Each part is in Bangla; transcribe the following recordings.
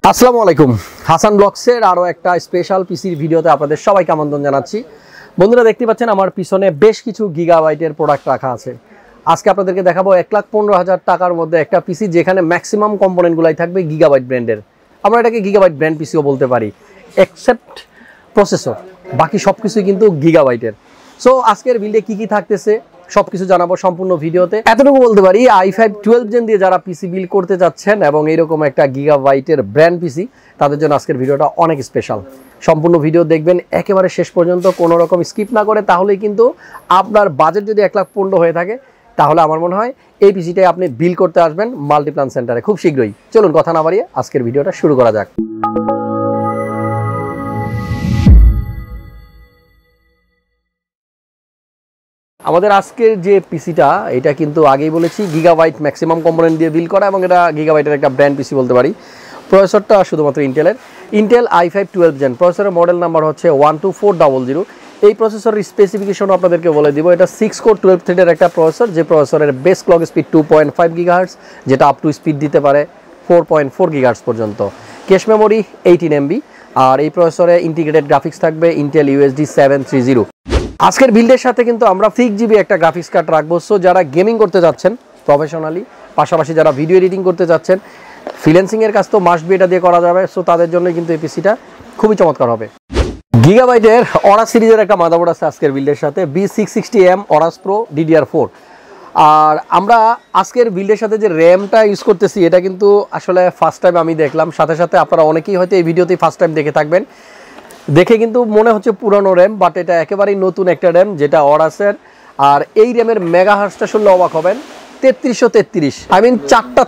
আসসালামু আলাইকুম হাসান ব্লগসের আরো একটা স্পেশাল পিসির ভিডিওতে আপনাদের সবাইকে আমন্ত্রণ জানাচ্ছি। বন্ধুরা দেখতে পাচ্ছেন আমার পিছনে বেশ কিছু গিগাবাইটের প্রোডাক্ট রাখা আছে। আজকে আপনাদেরকে দেখাবো 1,15,000 টাকার মধ্যে একটা পিসি যেখানে ম্যাক্সিমাম কম্পোনেন্টগুলাই থাকবে গিগাবাইট ব্র্যান্ডের। আমরা এটাকে গিগাবাইট ব্র্যান্ড পিসিও বলতে পারি, এক্সেপ্ট প্রসেসর, বাকি সব কিছুই কিন্তু গিগাবাইটের। সো আজকের বিল্ডে কি কি থাকতেছে সবকিছু জানাবো সম্পূর্ণ ভিডিওতে। এতটুকু বলতে পারি i5-12 জেন দিয়ে যারা পিসি বিল্ড করতে যাচ্ছেন এবং এইরকম একটা গিগাবাইটের ব্র্যান্ড পিসি, তাদের জন্য আজকের ভিডিওটা অনেক স্পেশাল। সম্পূর্ণ ভিডিও দেখবেন একেবারে শেষ পর্যন্ত, কোনো রকম স্কিপ না করে। তাহলেই কিন্তু আপনার বাজেট যদি 1,15,000 হয়ে থাকে তাহলে আমার মনে হয় এই পিসিটাই আপনি বিল্ড করতে আসবেন মাল্টিপ্লান সেন্টারে খুব শীঘ্রই। চলুন কথা না বাড়িয়ে আজকের ভিডিওটা শুরু করা যাক। আমাদের আজকের যে পিসিটা, এটা কিন্তু আগেই বলেছি গিগাবাইট ম্যাক্সিমাম কম্পোনেন্ট দিয়ে বিল্ড করা এবং এটা গিগাবাইটের একটা ব্র্যান্ড পিসি বলতে পারি। প্রসেসরটা শুধুমাত্র ইন্টেলের, ইন্টেল i5-12 জেন। প্রসেসরের মডেল নাম্বার হচ্ছে 12400। এই প্রসেসরের স্পেসিফিকেশন আপনাদেরকে বলে দিব। এটা 6 কোর 12 থ্রেডের একটা প্রসেসর, যে প্রসেসরের বেস ক্লক স্পিড 2.5 GHz, যেটা আপ টু স্পিড দিতে পারে 4.4 GHz পর্যন্ত। ক্যাশ মেমোরি 18 MB, আর এই প্রসেসরে ইন্টিগ্রেটেড গ্রাফিক্স থাকবে ইন্টেল USD 730। আজকের বিল্ডের সাথে কিন্তু আমরা 6GB একটা গ্রাফিক্স কার্ড রাখবো। সো যারা গেমিং করতে যাচ্ছেন প্রফেশনালি, পাশাপাশি যারা ভিডিও এডিটিং করতে যাচ্ছেন, ফ্রিল্যান্সিংয়ের কাজ তো মাস্ট বি এটা দিয়ে করা যাবে। সো তাদের জন্য কিন্তু এই পিসিটা খুবই চমৎকার হবে। গিগাবাইটের অরাস সিরিজের একটা মাদারবোর্ড আছে আজকের বিল্ডের সাথে, B660M অরাস প্রো DDR4। আর আমরা আজকের বিল্ডের সাথে যে র্যামটা ইউজ করতেছি, এটা কিন্তু আসলে ফার্স্ট টাইম আমি দেখলাম। সাথে সাথে আপনারা অনেকেই হয়তো এই ভিডিওতেই ফার্স্ট টাইম দেখে থাকবেন। দেখে কিন্তু মনে হচ্ছে পুরনো র্যাম, বাট এটা একেবারেই নতুন একটা র্যাম, যেটা অরাসের। আর এই র্যামের মেগাহার্টসটা শুনলে অবাক হবেন, 3333, আই মিন 4টা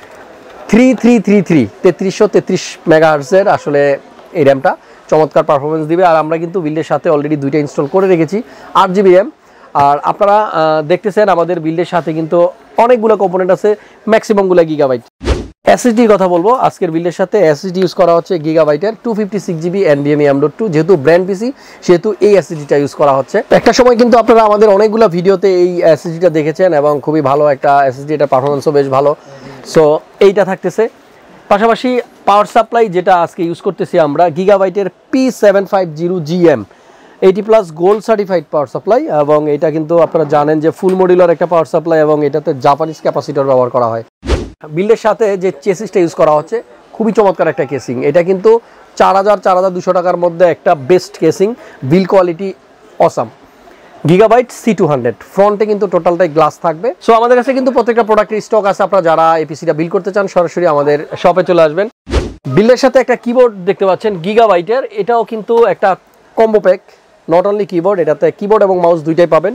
3333 মেগাহার্টসের আসলে এই র্যামটা চমৎকার পারফরমেন্স দিবে। আর আমরা কিন্তু বিল্ডের সাথে অলরেডি 2টা ইনস্টল করে রেখেছি 8GB র্যাম। আর আপনারা দেখতেছেন আমাদের বিল্ডের সাথে কিন্তু অনেকগুলো কম্পোনেন্ট আছে, ম্যাক্সিমামগুলো গিগাবাইট। এসএসডির কথা বলবো, আজকের বিল্ডের সাথে এসএসডি ইউজ করা হচ্ছে গিগাবাইটের 256GB NVMe M.2। যেহেতু ব্র্যান্ড পিসি সেহেতু এই এসএসডিটা ইউজ করা হচ্ছে। একটা সময় কিন্তু আপনারা আমাদের অনেকগুলো ভিডিওতে এই এসএসডিটা দেখেছেন এবং খুবই ভালো একটা এসএসডি, এটা পারফরমেন্সও বেশ ভালো। সো এইটা থাকতেছে। পাশাপাশি পাওয়ার সাপ্লাই যেটা আজকে ইউজ করতেছি আমরা, গিগাবাইটের P750GM 80+ gold certified power supply. এবং এটা কিন্তু আপনারা জানেন যে ফুল মডিউলার একটা পাওয়ার সাপ্লাই এবং এটাতে জাপানিজ ক্যাপাসিটর ব্যবহার করা হয়। বিল্ডের সাথে যে চেসিসটা ইউজ করা হচ্ছে খুবই চমৎকার একটা কেসিং। এটা কিন্তু 4,200 টাকার মধ্যে একটা best casing, build quality awesome. Gigabyte C200 ফ্রন্টে কিন্তু টোটালটাই গ্লাস থাকবে। সো আমাদের কাছে কিন্তু প্রত্যেকটা প্রোডাক্টের স্টক আছে। আপনারা যারা এই পিসিটা বিল করতে চান সরাসরি আমাদের শপে চলে আসবেন। বিল্ডের সাথে একটা কিবোর্ড দেখতে পাচ্ছেন গিগাবাইটের, এটাও কিন্তু একটা combo pack, not only keyboard, এটাতে কিবোর্ড এবং মাউস দুইটাই পাবেন।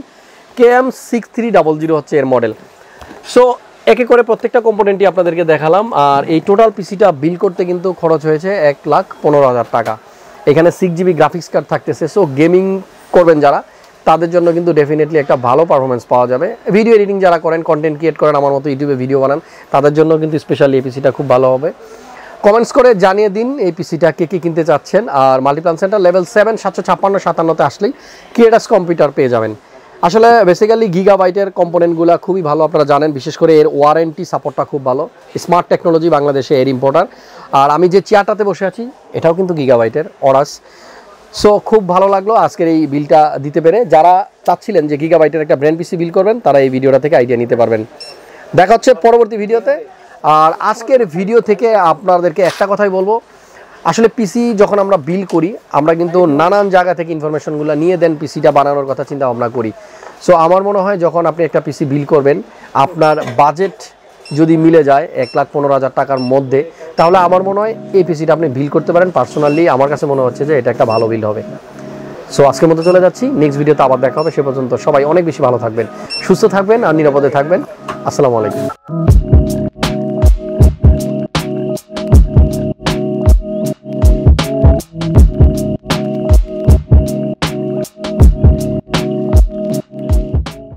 KM6300 হচ্ছে এর মডেল। সো একে করে প্রত্যেকটা কম্পোনেন্টই আপনাদেরকে দেখালাম। আর এই টোটাল পিসিটা বিল করতে কিন্তু খরচ হয়েছে 1,15,000 টাকা। এখানে 6GB গ্রাফিক্স কার্ড থাকতেছে। সো গেমিং করবেন যারা, তাদের জন্য কিন্তু ডেফিনেটলি একটা ভালো পারফরমেন্স পাওয়া যাবে। ভিডিও এডিটিং যারা করেন, কন্টেন্ট ক্রিয়েট করেন, আমার মতো ইউটিউবে ভিডিও বানান, তাদের জন্য কিন্তু স্পেশালি এই পিসিটা খুব ভালো হবে। কমেন্টস করে জানিয়ে দিন এই পিসিটা কে কে কিনতে চাচ্ছেন। আর মাল্টিপ্লান সেন্টার লেভেল 7 756-57-তে আসলেই ক্রিয়েটার্স কম্পিউটার পেয়ে যাবেন। আসলে বেসিক্যালি গিগাবাইটের কম্পোনেন্টগুলো খুবই ভালো, আপনারা জানেন। বিশেষ করে এর ওয়ারেন্টি সাপোর্টটা খুব ভালো। স্মার্ট টেকনোলজি বাংলাদেশে এর ইম্পোর্টার। আর আমি যে চেয়ারটাতে বসে আছি এটাও কিন্তু গিগাবাইটের অরাস। সো খুব ভালো লাগলো আজকের এই বিলটা দিতে পেরে। যারা চাচ্ছিলেন যে গিগাবাইটের একটা ব্র্যান্ড পিসি বিল করবেন, তারা এই ভিডিওটা থেকে আইডিয়া নিতে পারবেন। দেখা হচ্ছে পরবর্তী ভিডিওতে। আর আজকের ভিডিও থেকে আপনাদেরকে একটা কথাই বলবো, আসলে পিসি যখন আমরা বিল করি, আমরা কিন্তু নানান জায়গা থেকে ইনফরমেশনগুলো নিয়ে দেন পিসিটা বানানোর কথা চিন্তা ভাবনা করি। সো আমার মনে হয় যখন আপনি একটা পিসি বিল করবেন, আপনার বাজেট যদি মিলে যায় 1,15,000 টাকার মধ্যে, তাহলে আমার মনে হয় এই পিসিটা আপনি বিল করতে পারেন। পার্সোনালি আমার কাছে মনে হচ্ছে যে এটা একটা ভালো বিল হবে। সো আজকের মতো চলে যাচ্ছি, নেক্সট ভিডিওতে আবার দেখা হবে। সে পর্যন্ত সবাই অনেক বেশি ভালো থাকবেন, সুস্থ থাকবেন আর নিরাপদে থাকবেন। আসসালামু আলাইকুম।